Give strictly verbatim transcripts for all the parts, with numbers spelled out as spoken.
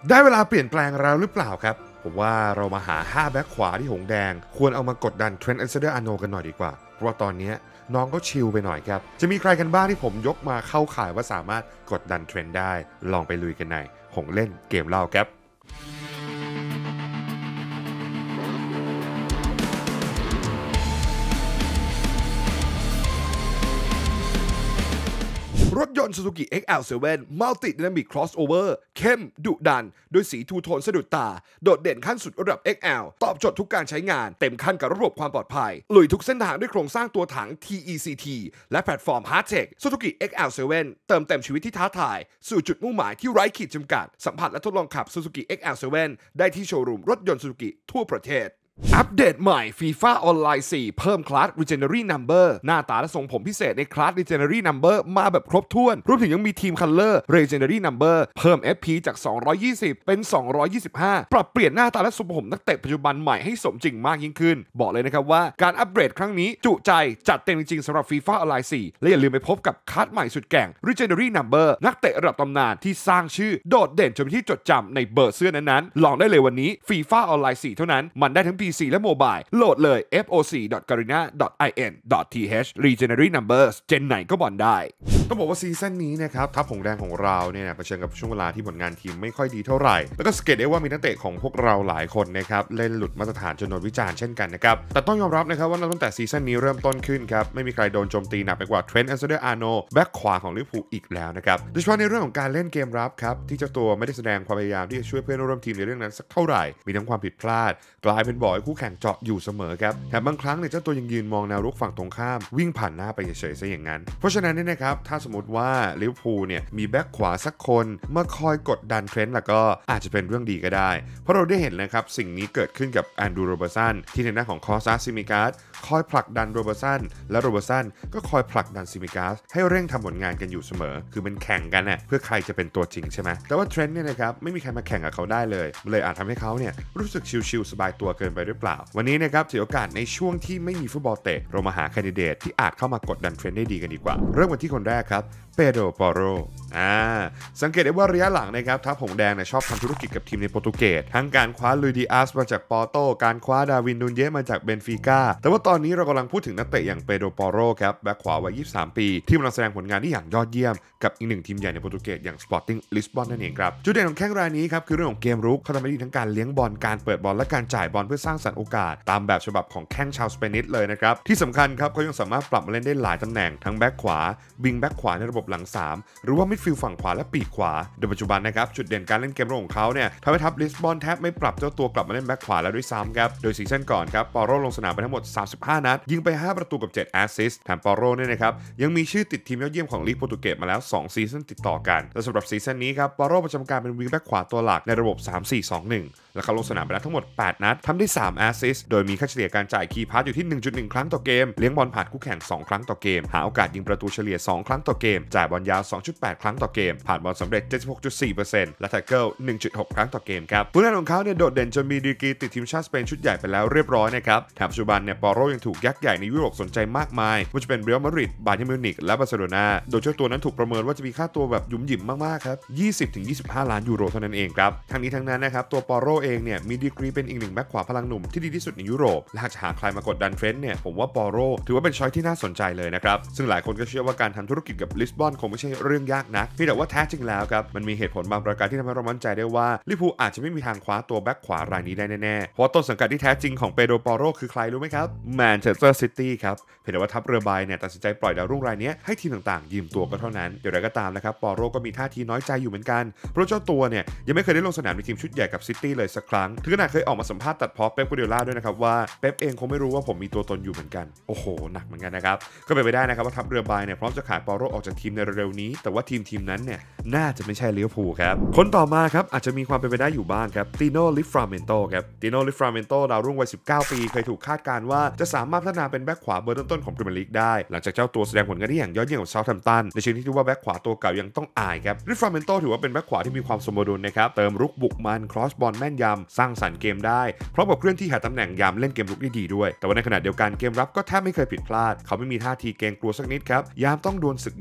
ได้เวลาเปลี่ยนแปลงแล้วหรือเปล่าครับผมว่าเรามาหาห้าแบ็คขวาที่หงแดงควรเอามากดดันเทรนต์ อัลเซเดอร์อาร์โนกันหน่อยดีกว่าเพราะว่าตอนนี้น้องก็ชิลไปหน่อยครับจะมีใครกันบ้างที่ผมยกมาเข้าข่ายว่าสามารถกดดันเทรนด์ได้ลองไปลุยกันในหงเล่นเกมเล่าครับรถยนต์ Suzuki เอ็กซ์ แอล เซเว่น Multi Dynamic Crossover เข้มดุดันโดยสีทูโทนสะดุดตาโดดเด่นขั้นสุดระดับ เอ็กซ์ แอล ตอบโจทย์ทุกการใช้งานเต็มขั้นกับระบบความปลอดภัยลุยทุกเส้นทางด้วยโครงสร้างตัวถัง ที อี ซี ที และแพลตฟอร์ม Hardtech Suzuki เอ็กซ์ แอล เซเว่น เติมเต็มชีวิตที่ท้าทายสู่จุดมุ่งหมายที่ไร้ขีดจำกัดสัมผัสและทดลองขับ Suzuki เอ็กซ์ แอล เซเว่น ได้ที่โชว์รูมรถยนต์ Suzuki ทั่วประเทศอัปเดตใหม่ FIFA Online สี่เพิ่มคลาส Legendary Number หน้าตาและทรงผมพิเศษในคลาส Legendary Number มาแบบครบถ้วนรวมถึงยังมีทีม Color Legendary Number เพิ่ม เอฟ พี จากสองร้อยยี่สิบเป็นสองร้อยยี่สิบห้าปรับเปลี่ยนหน้าตาและทรงผมนักเตะปัจจุบันใหม่ให้สมจริงมากยิ่งขึ้นบอกเลยนะครับว่าการอัปเกรดครั้งนี้จุใจจัดเต็มจริงๆสำหรับ FIFA Online สี่และอย่าลืมไปพบกับคลาสใหม่สุดแกร่ง Legendary Number นักเตะระดับตำนานที่สร้างชื่อโดดเด่นจนเป็นที่จดจำในเบอร์เสื้อนั้นๆลองได้เลยวันนี้ FIFA Online สี่เท่านั้นมันได้ทั้ง พี ซี และโมบายโหลดเลย เอฟ โอ ซี ดอท การีนา ดอท ไอ เอ็น ดอท ที เอช Legendary Numbers เจนไหนก็บอลได้ต้องบอกว่าซีซั่นนี้นะครับทัพหงแดงของเราเนี่ยเผชิญกับช่วงเวลาที่ผลงานทีมไม่ค่อยดีเท่าไหร่แล้วก็สังเกตได้ว่ามีนักเตะของพวกเราหลายคนนะครับเล่นหลุดมาตรฐานจนโดนวิจารณ์เช่นกันนะครับแต่ต้องยอมรับนะครับว่าตั้งแต่ซีซั่นนี้เริ่มต้นขึ้นครับไม่มีใครโดนโจมตีหนักไปกว่าเทรนต์ อัลเซเดอร์อาร์โนแบ็คขวาของลิเวอร์พูลอีกแล้วนะครับโดยเฉพาะในเรื่องของการเล่นเกมรับครับที่เจ้าตัวไม่ได้แสดงความพยายามที่จะช่วยเพื่อนร่วมทีมในเรื่องนั้นสักเท่าไหร่มีทั้งความผิดพลาดกลายเป็นบ่อยคู่แข่งเจาะอยู่เสมอครับแถมบางครั้งเนี่ยเจ้าตัวยังยืนมองแนวรุกฝั่งตรงข้ามวิ่งผ่านหน้าไปเฉยๆซะอย่างนั้นเพราะฉะนั้นเนี่ยนะครับถ้าสมมติว่าลิเวอร์พูลเนี่ยมีแบ็คขวาสักคนมาคอยกดดันเทรนต์แล้วก็อาจจะเป็นเรื่องดีก็ได้เพราะเราได้เห็นนะครับสิ่งนี้เกิดขึ้นกับแอนดรู โรเบอร์สันที่ในหน้าของคอสตาซิมิกัสคอยผลักดันโรเบอร์สันและโรเบอร์สันก็คอยผลักดันซิมิกัสให้เร่งทำผลงานกันอยู่เสมอคือมันแข่งกันน่ะเพื่อใครจะเป็นตัวจริงใช่ไหมแต่ว่าเทรนต์เนี่ยนะครับไม่มีใครมาแข่งกับเขาได้เลยเลยอาจทำให้เขาเนี่ยรู้สึกชิลๆสบายตัวเกินไปหรือเปล่าวันนี้นะครับถือโอกาสในช่วงที่ไม่มีฟุตบอลเตะเรามาหาแคนดิเดตที่อาจเข้ามากดดันเทรนด์ได้ดีกันดีกว่าเริ่มกันที่คนแรกครับเปโดร ปอโรอ่าสังเกตได้ว่าระยะหลังนะครับทัพหงแดงเนี่ยชอบทำธุรกิจกับทีมในโปรตุเกสทั้งการคว้าลุยดิอาสมาจากปอร์โตการคว้าดาวิน นูนเยสมาจากเบนฟิก้าแต่ว่าตอนนี้เรากำลังพูดถึงนักเตะอย่างเปโดร ปอโรครับแบ็คขวาวัยยี่สิบสามปีที่กำลังแสดงผลงานที่อย่างยอดเยี่ยมกับอีกหนึ่งทีมใหญ่ในโปรตุเกสอย่าง Sporting Lisbon นั่นเองครับจุดเด่นของแข้งรายนี้ครับคือเรื่องของเกมรุกเขาทำได้ดีทั้งการเลี้ยงบอลการเปิดบอลและการจ่ายบอลเพื่อสร้างสรรค์โอกาสตามแบบฉบับของแข้งชาวสเปนิชเลยนะครับที่สำคัญครับเขายังสามารถปรับมาเล่นได้หลายตำแหน่งทั้งแบ็คขวาวิงแบ็คขวาในระบบหลังสามหรือว่ามิดฟิลด์ฝั่งขวาและปีกขวาโดยปัจจุบันนะครับจุดเด่นการเล่นเกมรุกของเขาเนี่ยทำให้ทัพลิสบอนแทบไม่ปรับเจ้าตัวกลับมาเล่นแบ็คขวาแล้วด้วยซ้ำครับโดยซีซั่นก่อนครับปอโรลงสนามไปทั้งหมดสามสิบห้านัดยิงไปห้าประตูกับเจ็ดแอสซิสต์แถมปอโรเนี่ยนะครับยังมีชื่อติดทีมยอดเยี่ยมของลีกโปรตุเกสมาแล้วสองซีซั่นติดต่อกันและสำหรับซีซั่นนี้ครับปอโรประจำการเป็นวิงแบ็คขวาตัวหลักในระบบ สาม สี่ สอง หนึ่ง และเขาลงสนามไปแล้วทั้งหมดแปดนัดทำได้สามแอสซิสต์โดยมีค่าเฉลี่ยการจ่ายคีย์พาสอยู่ที่ หนึ่งจุดหนึ่ง ครั้งต่อเกมเลี้ยงบอลผ่านคู่แข่งสองครั้งต่อเกมหาโอกาสยิงประตูเฉลี่ยสองครั้งต่อเกมจ่ายบอลยาว สองจุดแปด ครั้งต่อเกมผ่านบอลสำเร็จ เจ็ดสิบหกจุดสี่เปอร์เซ็นต์ และแท็กเกิล หนึ่งจุดหก ครั้งต่อเกมครับผลงานของเขาเนี่ยโดดเด่นจนมีดีกรีติดทีมชาติสเปนชุดใหญ่ไปแล้วเรียบร้อยนะครับแถมปัจจุบันเนี่ยปอโรยังถูกยักษ์ใหญ่ในยุโรปสนใจมากมายไม่ว่าจะเป็นเรอัลมาดริดบาเยิร์นมิวนิกและบาร์เซโลนาโดยเจ้าตัวนั้นถูกประเมินว่าจะมีค่าตัวแบบหยุ่มหยิมมากๆครับ ยี่สิบถึงยี่สิบห้า ล้านยูโรเท่านั้นเองครับทั้งนี้ทั้งนั้นนะครับตัวปอโรเองเนี่ยมีดีกรีเป็นอีกหนึ่งแบ็คขวาพลังหนุ่มที่ดีที่สุดในยุโรปและหากจะหาใครมากดดันเทรนด์เนี่ยผมว่าปอโรถือว่าเป็นช้อยที่น่าสนใจเลยนะครับซึ่งหลายคนก็เชื่อว่าการทำธุรกิจกับลิสบอนคงไม่ใช่เรื่องยากนักเพียงแต่ว่าแท้จริงแล้วครับมันมีเหตุผลบางประการที่ทำให้เรามั่นใจได้ว่าลิเวอร์พูลอาจจะไม่มีทางคว้าตัวแบ็คขวารายนี้ได้แน่ๆเพราะต้นสังกัดที่แท้จริงของเปโดร ปอโรคือใครรู้ไหมครับแมนเชสเตอร์ซิตี้ครับเพียงแต่ว่าทัพเรือใบเนี่ยตัดสินใจปล่อยดาวรุ่งรายนี้ให้ทีมต่างๆยืมตัวก็เท่านั้นอย่างไรก็ตามนะครับปอโรก็มีท่าทีน้อยใจอยู่เหมือนกันเพราะเจ้าตัวเนี่ยยังไม่เคยได้ลงสนามในทีมชุดใหญ่กับซิตี้เลยสักครั้งถึงขนาดเคยออกมาสัมภาษณ์ตัดพ้อเป๊ป กัวร์ดิโอลาด้วยนะครับว่าเป๊ปเองคงไม่รู้ว่าผมมีตัวตนอยู่เหมือนกันโอ้โหหนักเหมือนกันนะครับก็เป็นไปได้นะครับว่าทัพเรือใบเนี่ยพร้อมจะขายปอโรออกจากทีมในเร็วๆนี้แต่ว่าทีมทีมนั้นเนี่ยน่าจะไม่ใช่ลิเวอร์พูลครับคนต่อมาครับอาจจะมีความเป็นไปได้อยู่บ้างครับติโน ลิฟราเมนโตครับติโน ลิฟราเมนโตดาวรุ่งวัยสิบเก้าปีเคยถูกคาดการณ์ว่าจะสามารถพัฒนาเป็นแบ็คขวาเบอร์ต้นๆของพรีเมียร์ลีกได้หลังจากเจ้าตัวแสดงผลงานได้อย่างยอดเยี่ยมกับเซาท์แฮมป์ตันในเชิงที่ว่าแบ็คขวาตัวเก่ายังต้องอายครับลิฟราเมนโตถือว่าเป็นแบ็คขวาที่มีความสมดุลนะครับเติมรุกบุกมันครอสบอลแม่นยำสร้างสรรค์เกมได้พร้อมกับเคลื่อนที่หาตำแหน่งยามเล่นเกมรุกได้ดีด้วยแต่ว่าในขณะเดียวกันเกมรับก็แทบไม่เคยผิดพลาดเขาไม่มีท่าทีเกรงกลัวสักนิดครับยามต้องดวลศึกใหญ่กับเหล่า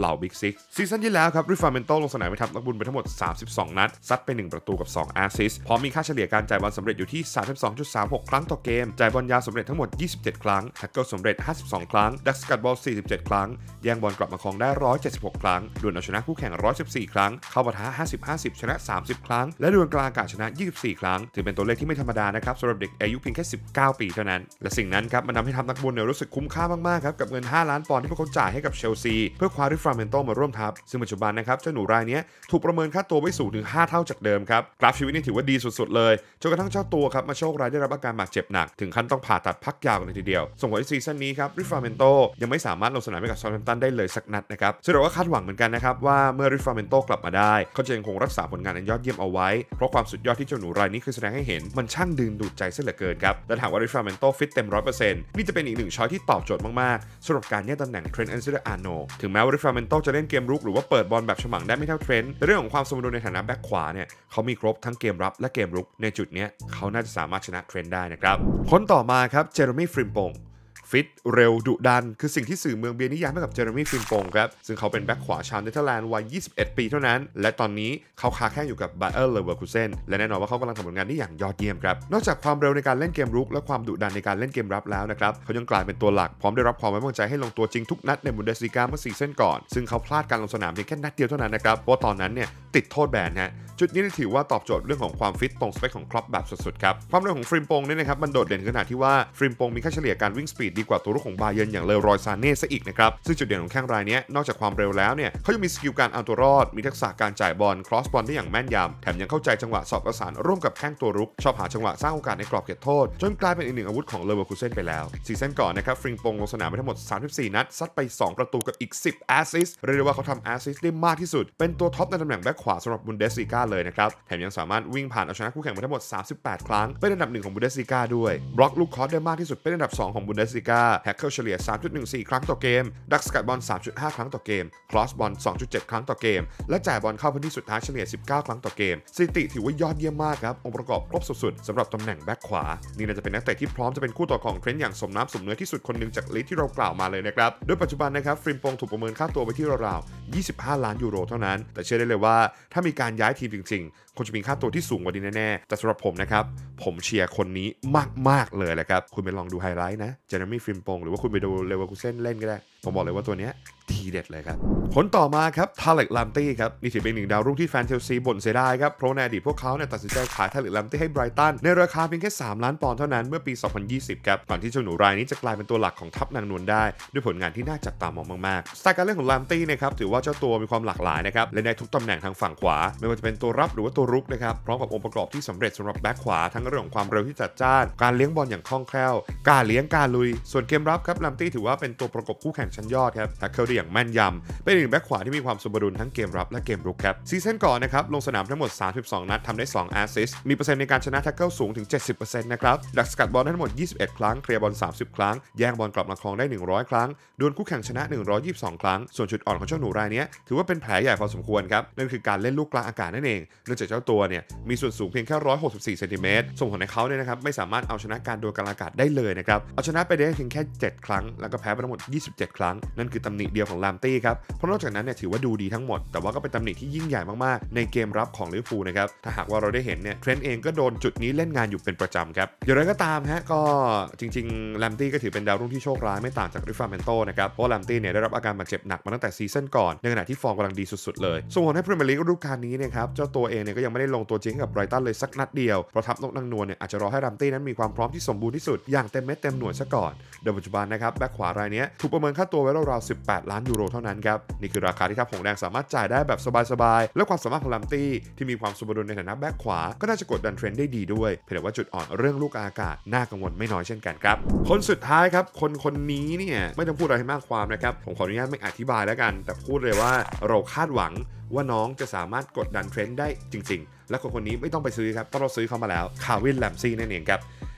ล่าบิ๊กซิกซีซั่นที่แล้วครับริฟาเมนโตลงสนามไปทับนักบุญไปทั้งหมดสามสิบสองนัดซัดไปหนึ่งประตูกับสองแอสซิสต์พร้อมมีค่าเฉลี่ยการจ่ายบอลสำเร็จอยู่ที่ สามสิบสองจุดสามหก ครั้งต่อเกมจ่ายบอลยาวสำเร็จทั้งหมดยี่สิบเจ็ดครั้งแท็กเกิลสำเร็จห้าสิบสองครั้งดักสกัดบอลสี่สิบเจ็ดครั้งแย่งบอลกลับมาครองได้หนึ่งร้อยเจ็ดสิบหกครั้งดวลเอาชนะคู่แข่งหนึ่งร้อยสิบสี่ครั้งเข้าปะทะห้าสิบ ห้าสิบชนะสามสิบครั้งและดวลกลางอากาศชนะยี่สิบสี่ครั้งถือเป็นตัวเลขที่ไม่ธรรมดานะครับสำหรับเด็กอายุเพียงแค่สิบเก้าปีเท่านั้นและสิ่งนั้นครับมันทำให้ทัพนักบุญเนี่ยรู้สึกคุ้มค่ามากๆครับกับเงินห้าล้านปอนด์ที่พวกเขาจ่ายให้กับเชลซีเพื่อคว้าริฟาเมนโตมาร่วมทัพซึ่งปัจจุบันนะครับเจ้าหนูรายนี้ถูกประเมินค่าตัวไว้สูงถึงห้าเท่าจากเดิมครับกราฟชีวิตนี่ถือว่าดีสุดๆเลยจนกระทั่งเจ้าตัวครับมาโชคร้ายได้รับอาการบาดเจ็บหนักถึงขั้นต้องผ่าตัดพักยาวกันเลยทีเดียวส่งผลให้ซีซั่นนี้ครับริฟาเมนโตยังไม่สามารถลงสนามให้กับซาอุทัมป์ตันได้เลยสักนัดนะครับซึ่งเราก็คาดหวังเหมือนกันนะครับว่าเมื่อริฟาเมนโตกลับมาได้เขาจะยังคงรักษาผลงานอันยอดเยี่ยมเอาไว้เพราะความสุดยอดที่เจ้าหนูรายนี้คือแสดงให้เห็นมันช่างดึงดูดใจซะเหลือเกินครับและหากว่าริฟาเมนโตฟิตเต็ม ร้อยเปอร์เซ็นต์ นี่จะเป็นอีกหนึ่งช้อยที่ตอบโจทย์มากๆสำหรับการแย่งตำแหน่งเทรนต์ อัลเซเดอร์อาร์โนถึงแม้ว่าริฟาเมนโตจะเล่นเกมรุกหรือว่าเปิดบอลแบบฉมังได้ไม่เท่าเทรนต์แต่เรื่องของความสมดุลในฐานะแบ็คขวาเนี่ยเขามีครบทั้งเกมรับและเกมรุกในจุดนี้เขาน่าจะสามารถชนะเทรนต์ได้นะครับคนต่อมาครับเจเรมี่ฟริมปงฟิตเร็วดุดันคือสิ่งที่สื่อเมืองเบียร์นิยามให้กับเจเรมี่ฟิมปงครับซึ่งเขาเป็นแบ็คขวาชาวเนเธอร์แลนด์วัยยี่สิบเอ็ดปีเท่านั้นและตอนนี้เขาค้าแข่งอยู่กับไบเออร์เลเวอร์คูเซนและแน่นอนว่าเขากำลังทำผลงานได้อย่างยอดเยี่ยมครับนอกจากความเร็วในการเล่นเกมรุกและความดุดันในการเล่นเกมรับแล้วนะครับเขายังกลายเป็นตัวหลักพร้อมได้รับความไว้วางใจให้ลงตัวจริงทุกนัดในบุนเดสลีกาเมื่อซีซั่นก่อนซึ่งเขาพลาดการลงสนามเพียงแค่นัดเดียวเท่านั้นนะครับเพราะตอนนั้นเนี่ยติดโทษแบนฮะจุดนี้ถือว่าตอบโจทย์เรื่องของความฟิตตรงสเปคของครอปแบบสุดๆครับความเร็วของฟริมปงเนี่ยนะครับมันโดดเด่นขนาดที่ว่าฟริมปงมีค่าเฉลี่ยการวิ่งสปีดดีกว่าตัวรุกของบาเยิร์นอย่างเลรอยซาเน่ซะอีกนะครับซึ่งจุดเด่นของแข้งรายนี้นอกจากความเร็วแล้วเนี่ยเขายังมีสกิลการเอาตัวรอดมีทักษะการจ่ายบอลครอสบอลได้อย่างแม่นยำแถมยังเข้าใจจังหวะสอดประสานร่วมกับแข้งตัวรุกชอบหาจังหวะสร้างโอกาสในกรอบเขตโทษจนกลายเป็นอีกหนึ่งอาวุธของเลเวอร์คูเซนไปแล้วซีซั่นก่อนนะครับฟริมปงลงสนามไปทั้งหมดสามสิบสี่นัดซัดไปสองประตูกับอีกสิบแอสซิสต์เรียกได้ว่าเขาทำแอสซิสต์ได้มากที่สุดเป็นตัวท็อปในตำแหน่งแบ็คขวาสำหรับบุนเดสลีกาเลยนะครับแถมยังสามารถวิ่งผ่านเอาชนะคู่แข่งไปทั้งหมดสามสิบแปดครั้งเป็นอันดับหนึ่งของบุนเดสลีกาด้วยบล็อกลูกคอร์สได้มากที่สุดเป็นอันดับสองของบุนเดสลีกาแท็กเกิลเฉลี่ย สามจุดหนึ่งสี่ ครั้งต่อเกมดักสกัดบอล สามจุดห้า ครั้งต่อเกมครอสบอล สองจุดเจ็ด ครั้งต่อเกมและจ่ายบอลเข้าพื้นที่สุดท้ายเฉลี่ยสิบเก้าครั้งต่อเกมสถิติถือว่ายอดเยี่ยมมากครับองค์ประกอบครบสุดๆสำหรับตำแหน่งแบ็คขวานี่น่าจะเป็นนักเตะที่พร้อมจะเป็นคู่ต่อของเทรนต์อย่างสมน้ำสมเนื้อที่สุดคนหนึ่งจากลีกที่เรากล่าวมาเลยนะครับโดยปัจจุบันนะครับฟริมปงถูกประเมินค่าตัวไปที่ราวๆยี่สิบห้าล้านยูโรเท่านั้นแต่เชื่อได้เลยว่าถ้ามีการย้ายทีมจริงๆคงจะมีค่าตัวที่สูงกว่านี้แน่ๆแต่สำหรับผมนะครับผมเชียร์คนนี้มากๆเลยแหละครับคุณไปลองดูไฮไลท์นะเจเรมี่ฟริมปงหรือว่าคุณไปดูเลเวอร์คูเซนเล่นก็ได้ผมบอกเลยว่าตัวเนี้ยทีเด็ดเลยครับคนต่อมาครับทาเล็กลัมตี้ครับนี่ถือเป็นหนึ่งดาวรุ่งที่แฟนเชลซีบ่นเสียดายครับเพราะในอดีตพวกเขาเนี่ยตัดสินใจขายทาเล็กลัมตี้ให้ไบรตันในราคาเพียงแค่สามล้านปอนด์เท่านั้นเมื่อปีสองพันยี่สิบครับก่อนที่เจ้าหนูรายนี้จะกลายเป็นตัวหลักของทัพนางนวลได้ด้วยผลงานที่น่าจับตามองมากๆสไตล์การเล่นของลัมตี้นะครับถือว่าเจ้าตัวมีความหลากหลายนะครับเล่นได้ทุกตำแหน่งทางฝั่งขวาไม่ว่าจะเป็นตัวรับหรือว่าตัวรุกนะครับพร้อมกับองค์ประกอบที่สำเร็จสำหรับแบ็คขวาทั้งเรื่องของความเร็วที่จัดจ้านการเลี้ยงบอลอย่างคล่องแคล่วการเลี้ยงการลุยส่วนเกมรับครับลัมตี้ถือว่าเป็นตัวประกบคู่แข่งชั้นยอดครับแท็กเกิลได้อย่างแม่นยำเป็นหนึ่งแบ็คขวาที่มีความสมดุลทั้งเกมรับและเกมรุกครับซีซั่นก่อนนะครับลงสนามทั้งหมดสามสิบสองนัดทำได้สองแอสซิสต์มีเปอร์เซ็นต์ในการชนะแท็กเกิลสูงถึง เจ็ดสิบเปอร์เซ็นต์ นะครับดักสกัดบอลทั้งหมดยี่สิบเอ็ดครั้งเคลียร์บอลสามสิบครั้งแย่งบอลกลับมาครองได้หนึ่งร้อยครั้งดวลคู่แข่งชนะหนึ่งร้อยยี่สิบสองครั้งส่วนจุดอ่อนของเจ้าหนูรายนี้ถือว่าเป็นแผลใหญ่พอสมควรครับนั่นคือการเล่นลูกกลางอากาศนั่นเองเนื่องจากเจ้าตัวเนี่ยมีส่วนสูงเพียงแค่หนึ่งร้อยหกสิบสี่เซนติเมตรส่งผลให้เขาเนี่ยนะครับไม่สามารถเอาชนะการดวลกลางอากาศได้เลยนะครับเอาชนะไปได้เพียงแค่เจ็ดครั้งแล้วก็แพ้ไปทั้งหมดยี่สิบเจ็ดครั้งนั่นคือตำหนิเดียวของลัมตี้ครับเพราะนอกจากนั้นเนี่ยถือว่าดูดีทั้งหมดแต่ว่าก็เป็นตำหนิที่ยิ่งใหญ่มากๆในเกมรับของลิเวอร์พูลนะครับถ้าหากว่าเราได้เห็นเนี่ยเทรนต์เองก็โดนจุดนี้เล่นงานอยู่เป็นประจำครับอย่างไรก็ตามฮะก็จริงๆลัมตี้ก็ถือเป็นดาวรุ่งที่โชคร้ายไม่ต่างจากริฟาเมนโตนะครับเพราะลัมตี้เนี่ยได้รับอาการบาดเจ็บหนักมาตั้งแต่ซีซั่นก่อนในขณะที่ฟอร์มกำลังดีสุดๆเลยส่งผลให้พรีเมียร์ลีกฤดูกาลนี้นะครับเจ้าตัวเองเนี่ยก็ยังไม่ได้ลงตัวจริงกับไบรตันเลยสักนัดเดียวเพราะทัพนกนางนวลเนี่ยอาจจะรอให้ลัมตี้นั้นมีความพร้อมที่สมบูรณ์ที่สุดอย่างเต็มเม็ดเต็มหน่วยซะก่อนโดยปัจจุบันนะครับแบ็คขวารายนี้ถูกประเมินค่าตัวไว้ราวๆสิบแปดล้านยูโรเท่านั้นครับนี่คือราคาที่ทัพหงแดงสามารถจ่ายได้แบบสบายๆและความสามารถของลัมตี้ที่มีความสมดุลในฐานะแบ็คขวาก็น่าจะกดดันเทรนด์ได้ดีด้วยเพียงแต่ว่าจุดอ่อนเรื่องลูกอากาศน่ากังวลไม่น้อยเช่นกันครับคนสุดท้ายครับคนคนนี้เนี่ยไม่ต้องพูดอะไรให้มากความนะครับผมขออนุญาตไม่อธิบายแล้วกันแต่พูดเลยว่าเราคาดหวังว่าน้องจะสามารถกดดันเทรนด์ได้จริงๆและคนคนนี้ไม่ต้องไปซื้อครับเพราะเราซื้อเขามาแล้วคาวินแลมซี่นั่นเองครับ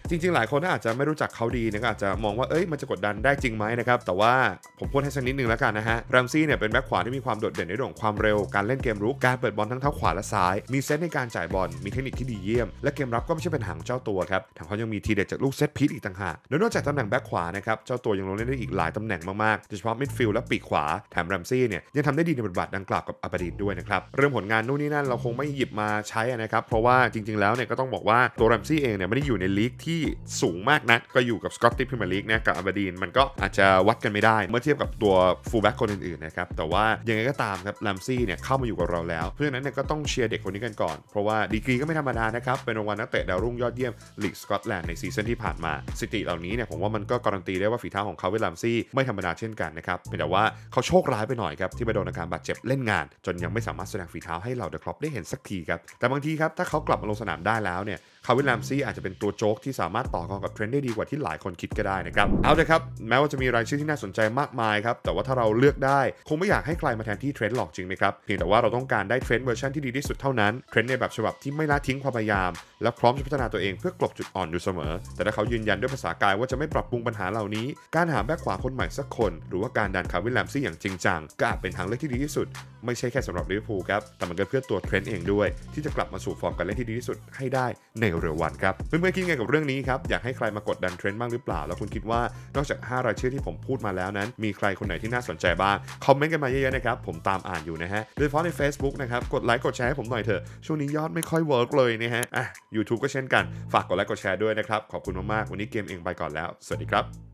จริงๆหลายคนอาจจะไม่รู้จักเขาดีนะก็อาจจะมองว่าเอ้ยมันจะกดดันได้จริงไหมนะครับแต่ว่าผมพูดให้สักนิดนึงแล้วกันนะฮะแรมซี่เนี่ยเป็นแบ็คขวาที่มีความโดดเด่นในเรื่องของความเร็วการเล่นเกมรุกการเปิดบอลทั้งเท้าขวาและซ้ายมีเซตในการจ่ายบอลมีเทคนิคที่ดีเยี่ยมและเกมรับก็ไม่ใช่เป็นหางเจ้าตัวครับแถมเขายังมีทีเด็ดจากลูกเซตพีซอีกต่างหากโดยนอกจากตำแหน่งแบ็คขวานะครับเจ้าตัวยังลงเล่นได้อีกหลายตำแหน่งมากๆโดยเฉพาะมิดฟิลด์และปีกขวาแถมแรมซี่เนี่ยยังทำได้ดีในบทบาทดังกล่าวกับอาบาดีนด้วยนะครับเรื่องผลงานนู่นนี่นั่นเราคงไม่หยิบมาใช้นะครับเพราะว่าจริงๆแล้วเนี่ยก็ต้องบอกว่าตัวแรมซี่เองเนี่ยไม่ได้อยู่ในลีกที่สูงมากนักก็อยู่กับสกอตติชพรีเมียร์ลีกนะกับอาบาดีนมันก็อาจจะวัดกันไม่ได้เมื่อเทียบกับตัวฟูลแบ็คคนอื่นๆนะครับแต่ว่ายังไงก็ตามครับแรมซี่เนี่ยเข้ามาอยู่กับเราแล้วเพราะฉะนั้นเนี่ยก็ต้องเชียร์เด็กคนนี้กันก่อนเพราะว่าดีกรีก็ไม่ธรรมดานะครับเป็นรางวัลนักเตะดาวรุ่งยอดเยี่ยมลีกสกอตแลนด์ในซีซั่นที่ผ่านมาสถิติเหล่านี้เนี่ยผมว่ามันก็การันตีได้ว่าฝีเท้าของเขาเวลแรมซี่ไม่ธรรมดาเช่นกันนะครับเพียงแต่ว่าเขาโชคร้ายไปหน่อยครับที่ไปโดนอาการบาดเจ็บเล่นงานจนยังไม่สามารถแสดงฝีเท้าให้เหล่าเดอะคล็อปได้เห็นสักทีครับแต่บางทีครับถ้าเขากลับมาลงสนามได้แล้วเนี่ยคาวิล แรมซี่อาจจะเป็นตัวโจ๊กที่สามารถต่อกรกับเทรนด์ได้ดีกว่าที่หลายคนคิดก็ได้นะครับเอาเลยครับแม้ว่าจะมีรายชื่อที่น่าสนใจมากมายครับแต่ว่าถ้าเราเลือกได้คงไม่อยากให้ใครมาแทนที่เทรนด์หรอกจริงไหมครับเพียงแต่ว่าเราต้องการได้เทรนด์เวอร์ชันที่ดีที่สุดเท่านั้นเทรนด์ในแบบฉบับที่ไม่ละทิ้งความพยายามและพร้อมจะพัฒนาตัวเองเพื่อกลบจุดอ่อนอยู่เสมอแต่ถ้าเขายืนยันด้วยภาษากายว่าจะไม่ปรับปรุงปัญหาเหล่านี้การหาแบ็คขวาคนใหม่สักคนหรือว่าการดันคาวิล แรมซี่อย่างจริงจังก็อาจเป็นทางเลือกที่ดีที่สุดไม่ใช่แค่สำหรับลิเวอร์พูลครับแต่มันก็เพื่อตัวเทรนด์เองด้วยที่จะกลับมาสู่ฟอร์มการเล่นที่ดีที่สุดให้ได้ในเร็ววันครับเพื่อนๆคิดไงกับเรื่องนี้ครับอยากให้ใครมากดดันเทรนด์บ้างหรือเปล่าแล้วคุณคิดว่านอกจากห้ารายชื่อที่ผมพูดมาแล้วนั้นมีใครคนไหนที่น่าสนใจบ้างคอมเมนต์กันมาเยอะๆนะครับผมตามอ่านอยู่นะฮะโดยเฉพาะใน Facebook นะครับกดไลค์กดแชร์ให้ผมหน่อยเถอะช่วงนี้ยอดไม่ค่อยเวิร์กเลยนะฮะอ่ะ YouTube ก็เช่นกันฝากกดไลค์กดแชร์ด้วยนะครับขอบคุณมากๆวันนี้เกมเองไปก่อนแล้วสวัสดีครับ